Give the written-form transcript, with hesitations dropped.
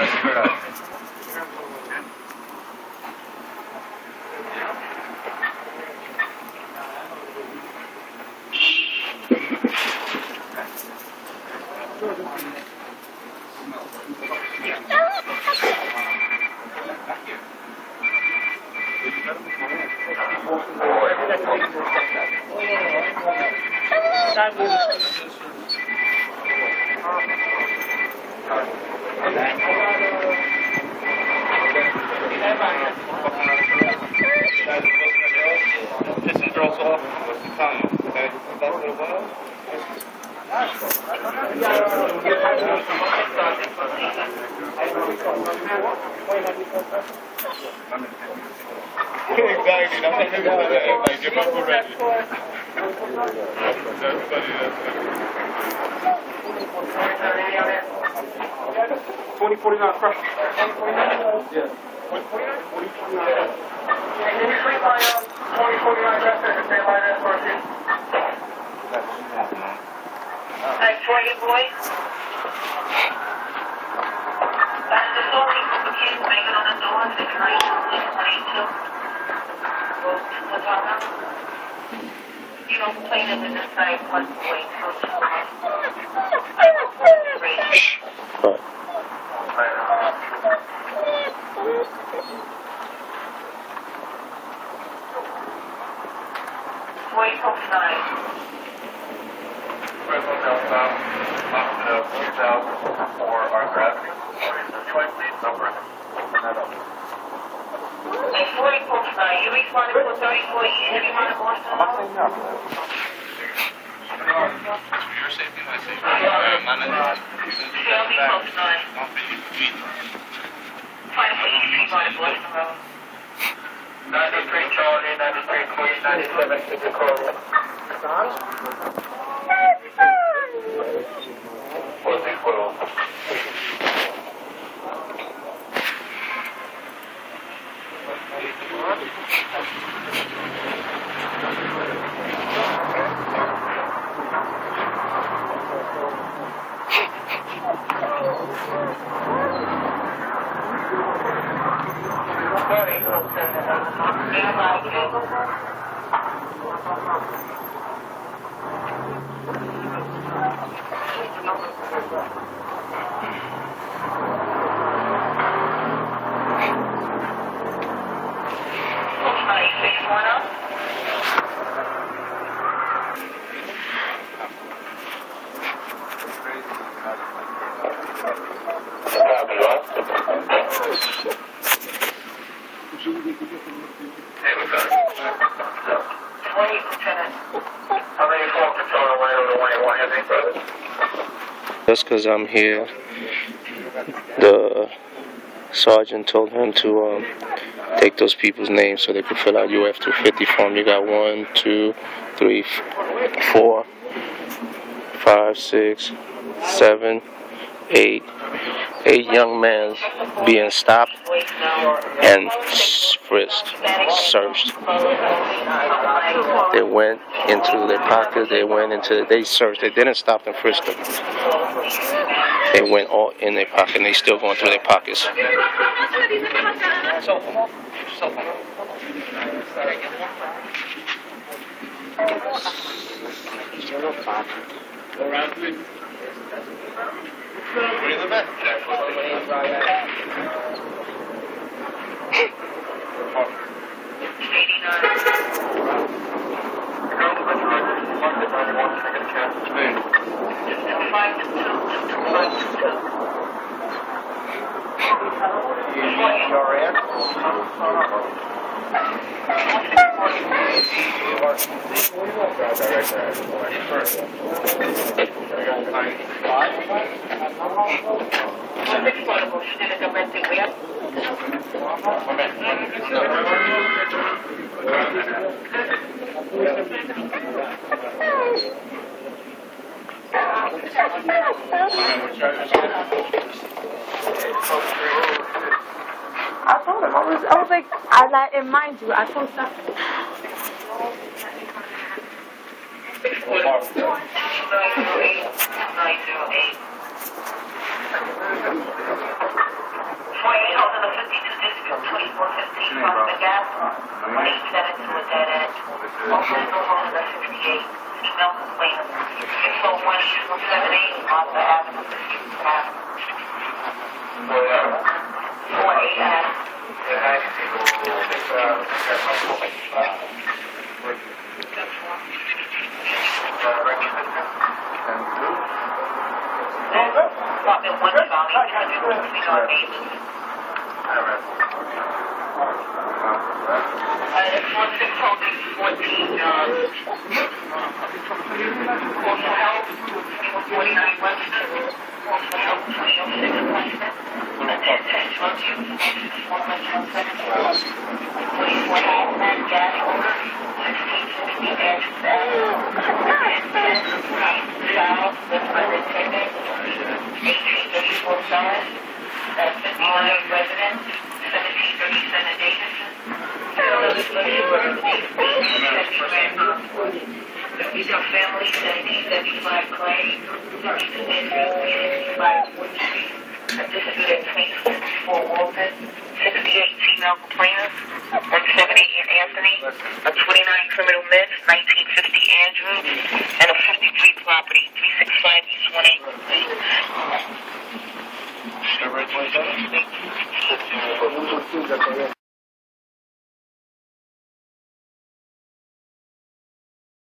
Just because I'm here, the sergeant told him to take those people's names so they could fill out your F-250 form. You got 1, 2, 3, 4, 5, 6, 7, 8 young men being stopped and frisked, searched. They went into their pockets, they searched. They didn't stop and frisk them. They went all in their pocket and they still going through their pockets. I told him, I was like, and mind you, I told him. 8-7 to a dead end. Also, no longer 58. Female complainant. 601 Eastern 78, Martha Avenue. 4-8 Department 1 Charlie, 1 6 holding 14, call for help, 49 Webster, call for help, 306 Webster, 10-10 drug use, 44 hazmat, gas odor, 1660 Andrews Avenue, 10-10 South, Superintendent, 1834 South, 51 residents, 1737 Davidson, 50 family, 1775 Clay, 65 Wood Street, a distributed claims 54 Walton, 68 female complainants, 178 Anthony, a 29 criminal myth, 1950 Andrew, and a 53 property, 365 East 1 8.